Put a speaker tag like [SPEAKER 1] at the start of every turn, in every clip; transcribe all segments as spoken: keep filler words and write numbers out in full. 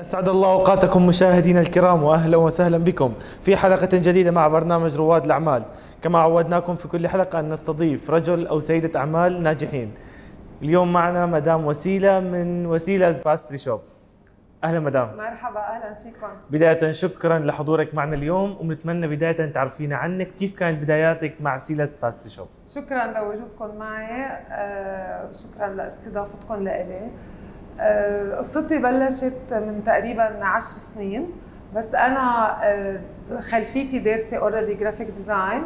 [SPEAKER 1] أسعد الله أوقاتكم مشاهدينا الكرام، وأهلا وسهلا بكم في حلقة جديدة مع برنامج رواد الأعمال. كما عودناكم في كل حلقة أن نستضيف رجل أو سيدة أعمال ناجحين. اليوم معنا مدام وسيلة من وسيلة باستري شوب. أهلا مدام.
[SPEAKER 2] مرحبا، أهلا فيكم.
[SPEAKER 1] بداية شكرا لحضورك معنا اليوم، ونتمنى بداية تعرفينا عنك، كيف كانت بداياتك مع سيلا's باستري شوب؟
[SPEAKER 2] شكرا لوجودكم معي، آه، شكرا لاستضافتكم لإلي. آه، قصتي بلشت من تقريبا عشر سنين، بس أنا آه، خلفيتي دارسة اوريدي جرافيك ديزاين،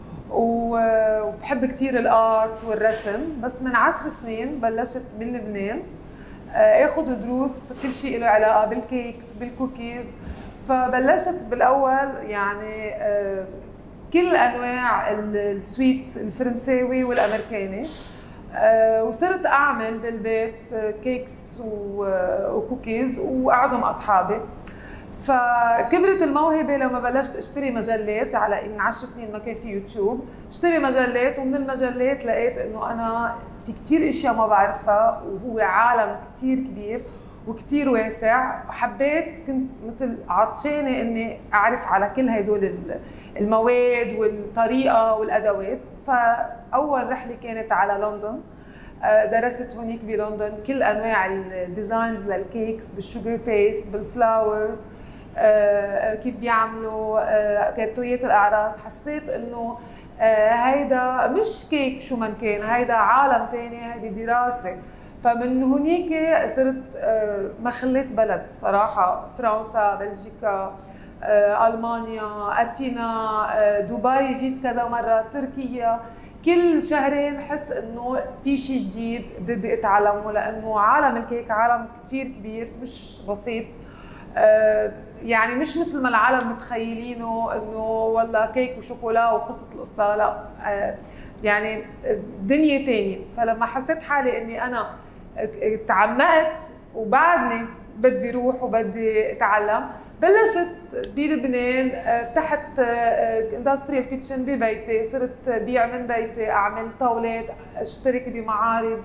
[SPEAKER 2] وبحب كثير الارت والرسم. بس من عشر سنين بلشت من لبنان اخذ دروس كل شيء له علاقه بالكيكس بالكوكيز. فبلشت بالاول يعني كل انواع السويتس الفرنساوي والامريكاني، وصرت اعمل بالبيت كيكس وكوكيز واعزم اصحابي. فكبرت الموهبه لما بلشت اشتري مجلات. على من عشر سنين ما كان في يوتيوب، اشتري مجلات، ومن المجلات لقيت انه انا في كثير اشياء ما بعرفها، وهو عالم كثير كبير وكثير واسع. حبيت، كنت مثل عطشانه اني اعرف على كل هدول المواد والطريقه والادوات. فاول رحله كانت على لندن، درست هونيك بلندن كل انواع الديزاينز للكيكس، بالشوجر بيست، بالفلاورز، كيف بيعملوا كاتويات الاعراس. حسيت انه هيدا مش كيك شو ما كان، هيدا عالم ثاني، هيدي دراسه. فمن هونيك صرت ما خليت بلد صراحه، فرنسا، بلجيكا، المانيا، اتينا، دبي جيت كذا مره، تركيا. كل شهرين حس انه في شيء جديد بدي اتعلمه، لانه عالم الكيك عالم كثير كبير مش بسيط. آه يعني مش مثل ما العالم متخيلينه انه والله كيك وشوكولا وخلصت القصه، لا. آه يعني دنيا ثانيه. فلما حسيت حالي اني انا تعمقت وبعدني بدي روح وبدي اتعلم، بلشت بلبنان، فتحت اندستريال كيتشن ببيتي، صرت بيع من بيتي، اعمل طاولات، اشترك بمعارض،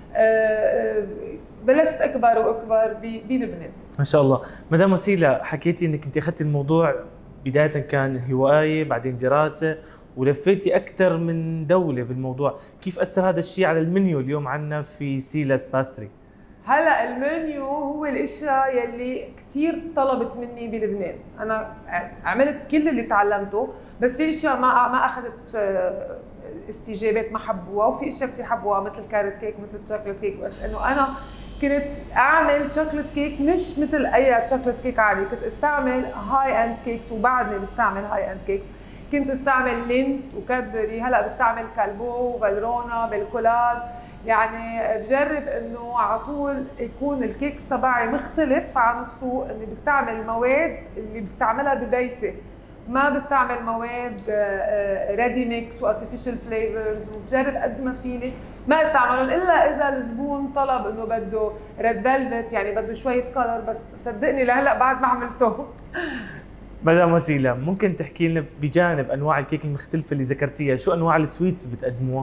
[SPEAKER 2] بلشت اكبر واكبر بلبنان.
[SPEAKER 1] ما شاء الله. مدام وسيلة، حكيتي انك انت اخذتي الموضوع بداية كان هواية، بعدين دراسة، ولفيتي اكثر من دولة بالموضوع. كيف اثر هذا الشيء على المنيو اليوم عندنا في سيلا's باستري؟
[SPEAKER 2] هلا المنيو هو الاشياء يلي كثير طلبت مني بلبنان. انا عملت كل اللي تعلمته، بس في اشياء ما ما اخذت استجابات، ما حبوها، وفي اشياء كثير حبوها مثل الكارت كيك، مثل الشوكليت كيك. بس انه انا كنت اعمل شوكليت كيك مش مثل اي شوكليت كيك عادي، كنت استعمل هاي اند كيكس، وبعدني بستعمل هاي اند كيكس. كنت استعمل لينت وكادبري، هلا بستعمل كالبو وفالرونا بالكولاد. يعني بجرب انه على طول يكون الكيكس تبعي مختلف عن السوق، اني بستعمل المواد اللي بستعملها ببيتي، ما بستعمل مواد ريدي ميكس وارتفيشال فليفرز، وبجرب قد ما فيني ما استعملهم الا اذا الزبون طلب انه بده ريد فيلفت، يعني بده شويه كلر. بس صدقني لهلا بعد ما عملته.
[SPEAKER 1] مدام وسيلة، ممكن تحكي لنا بجانب انواع الكيك المختلفه اللي ذكرتيها، شو انواع السويتس اللي بتقدموها؟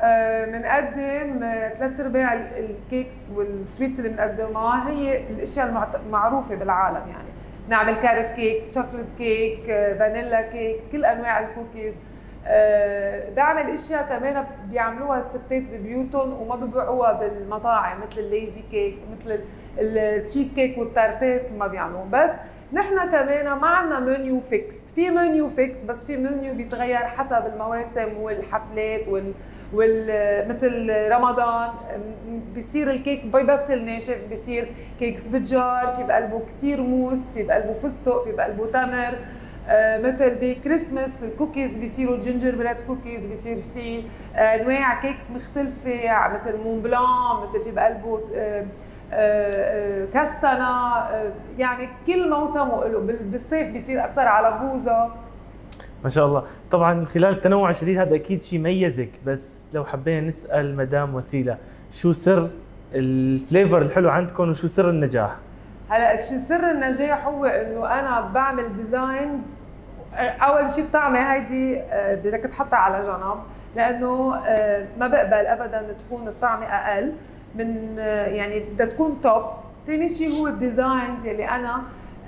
[SPEAKER 2] بنقدم ثلاث ارباع الكيكس والسويتس اللي بنقدمها هي الاشياء المعروفه بالعالم. يعني نعمل كارت كيك، شوكليت كيك، فانيلا كيك، كل انواع الكوكيز. أه بعمل اشياء كمان بيعملوها الستات ببيوتهم وما ببيعوها بالمطاعم، مثل الليزي كيك، مثل التشيز كيك والتارتات ما بيعملوهم. بس نحن كمان ما عندنا منيو فيكست، في منيو فيكست بس في منيو بيتغير حسب المواسم والحفلات وال وال مثل رمضان بيصير الكيك بيبطل ناشف، بيصير كيكس بتجار، في بقلبه كثير موس، في بقلبه فستق، في بقلبه تمر. آه مثل بكريسماس الكوكيز بيصيروا جينجر بريد كوكيز، بيصير في انواع كيكس مختلفه مثل مون بلان، مثل في بقلبه آه آه كاستانا. آه يعني كل موسم وله. بالصيف بيصير اكثر على بوظه.
[SPEAKER 1] ما شاء الله. طبعا من خلال التنوع الشديد هذا اكيد شيء ميزك، بس لو حبينا نسال مدام وسيلة، شو سر الفليفر الحلو عندكم وشو سر النجاح؟
[SPEAKER 2] هلا سر النجاح هو انه انا بعمل ديزاينز. اول شيء الطعمه هيدي بدك تحطها على جنب، لانه ما بقبل ابدا تكون الطعمه اقل من، يعني بدها تكون توب. ثاني شيء هو الديزاينز يلي انا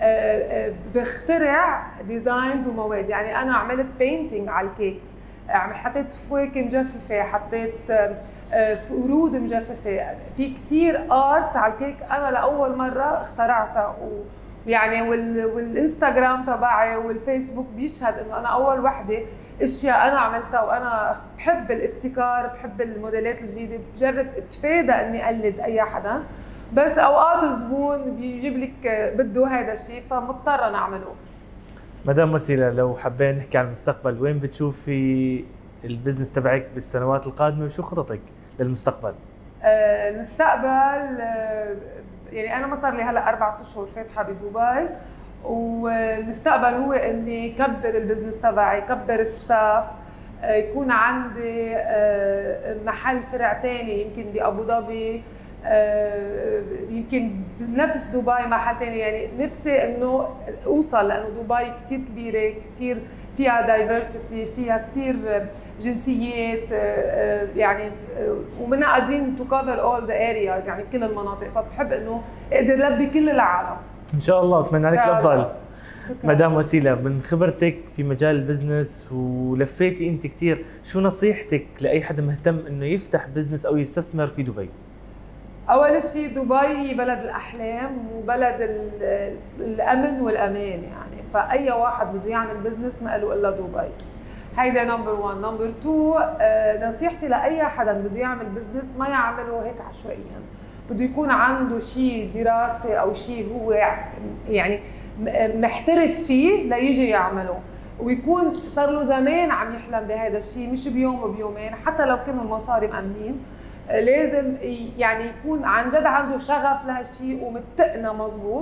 [SPEAKER 2] بخترع ديزاينز ومواد. يعني انا عملت بينتينج على الكيكس، حطيت فواكه مجففه، حطيت ورود مجففه، في كثير ارتس على الكيك انا لاول مره اخترعتها. ويعني والانستغرام تبعي والفيسبوك بيشهد انه انا اول وحده اشياء انا عملتها. وانا بحب الابتكار، بحب الموديلات الجديده، بجرب اتفادى اني اقلد اي حدا، بس اوقات الزبون بيجيب لك بده هذا الشيء فمضطره نعمله.
[SPEAKER 1] مدام وسيلة، لو حابين نحكي عن المستقبل، وين بتشوفي البزنس تبعك بالسنوات القادمه وشو خططك للمستقبل؟
[SPEAKER 2] آه المستقبل آه يعني انا ما صار لي هلا اربع اشهر فاتحه بدبي، والمستقبل هو اني كبر البزنس تبعي، كبر الستاف، آه يكون عندي آه محل فرع ثاني يمكن بابو ظبي، آه يمكن بنفس دبي محل ثاني. يعني نفسي انه اوصل، لانه دبي كثير كبيره، كثير فيها دايفرسيتي، فيها كثير جنسيات، يعني ومنا قادرين تو كفر اول ذا ارياز، يعني كل المناطق، فبحب انه اقدر لبي كل العالم
[SPEAKER 1] ان شاء الله. اتمنى لك الافضل. مدام وسيلة، من خبرتك في مجال البزنس ولفيتي انت كثير، شو نصيحتك لاي حدا مهتم انه يفتح بزنس او يستثمر في دبي؟
[SPEAKER 2] اول شيء دبي هي بلد الاحلام وبلد الامن والامان، يعني فاي واحد بده يعمل بزنس ما له الا دبي. هيدا نمبر واحد. نمبر اثنين، نصيحتي لاي حدا بده يعمل بزنس ما يعمله هيك عشوائيا، بده يكون عنده شيء دراسه او شيء هو يعني محترف فيه ليجي يعمله، ويكون صار له زمان عم يحلم بهذا الشيء، مش بيوم وبيومين. حتى لو كانوا المصاري مأمنين لازم يعني يكون عن جد عنده شغف لهالشيء ومتقنه مزبوط،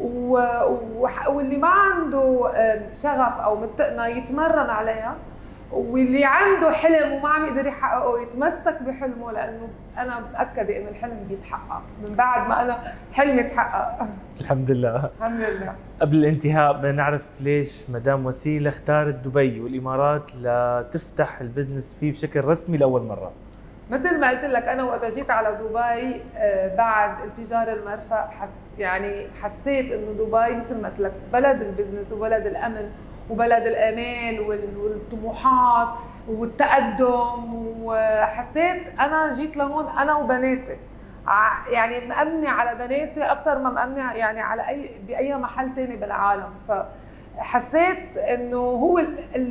[SPEAKER 2] واللي ما عنده شغف او متقنه يتمرن عليها، واللي عنده حلم وما عم يقدر يحققه يتمسك بحلمه، لانه انا متاكده انه الحلم بيتحقق من بعد ما انا حلمي تحقق.
[SPEAKER 1] الحمد لله.
[SPEAKER 2] الحمد لله.
[SPEAKER 1] قبل الانتهاء بدنا نعرف ليش مدام وسيلة اختارت دبي والامارات لتفتح البزنس فيه بشكل رسمي لاول مره؟
[SPEAKER 2] مثل ما قلت لك، انا وقت جيت على دبي بعد انفجار المرفأ حس يعني حسيت انه دبي مثل ما قلت لك بلد البزنس وبلد الامن وبلد الامال والطموحات والتقدم، وحسيت انا جيت لهون انا وبناتي، يعني مأمنة على بناتي اكثر ما مأمنة يعني على اي باي محل ثاني بالعالم. فحسيت انه هو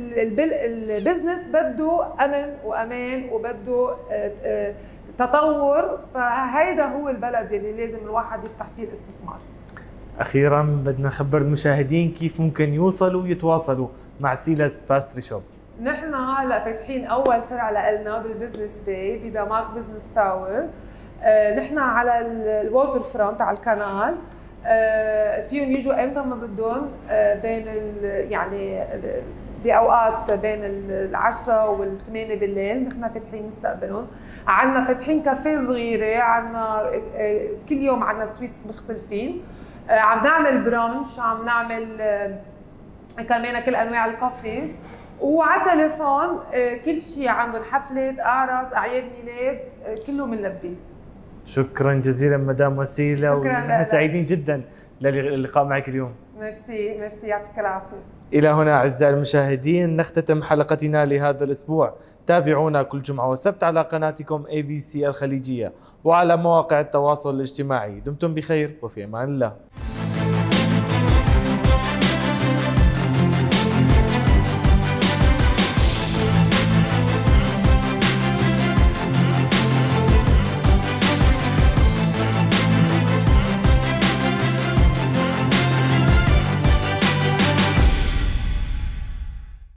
[SPEAKER 2] البزنس بده امن وامان وبده تطور، فهيدا هو البلد اللي لازم الواحد يفتح فيه الاستثمار.
[SPEAKER 1] اخيرا بدنا نخبر المشاهدين كيف ممكن يوصلوا ويتواصلوا مع سيلا's باستري شوب. نحن
[SPEAKER 2] هلا فاتحين اول فرع لنا بالبزنس باي بدماغ بزنس تاور. آه نحن على الووتر فرونت على القناه، آه فيهم يجوا امتى ما بدهم، آه بين يعني باوقات بين العشرة والثمانية بالليل نحن فاتحين نستقبلهم. عندنا فاتحين كافيه صغيره، عندنا آه كل يوم عندنا سويتس مختلفين، آه عم نعمل برانش، عم نعمل آه كمان كل انواع الكافيز، وعلى تليفون آه كل شيء عندهم، حفلات، اعراس، اعياد ميلاد، آه كله بنلبيه.
[SPEAKER 1] شكرا جزيلا مدام وسيلة، ونحن سعيدين جدا للقاء معك اليوم.
[SPEAKER 2] ميرسي ميرسي، يعطيك العافيه.
[SPEAKER 1] إلى هنا أعزائي المشاهدين نختتم حلقتنا لهذا الأسبوع. تابعونا كل جمعة وسبت على قناتكم إيه بي سي الخليجية وعلى مواقع التواصل الاجتماعي. دمتم بخير وفي أمان الله.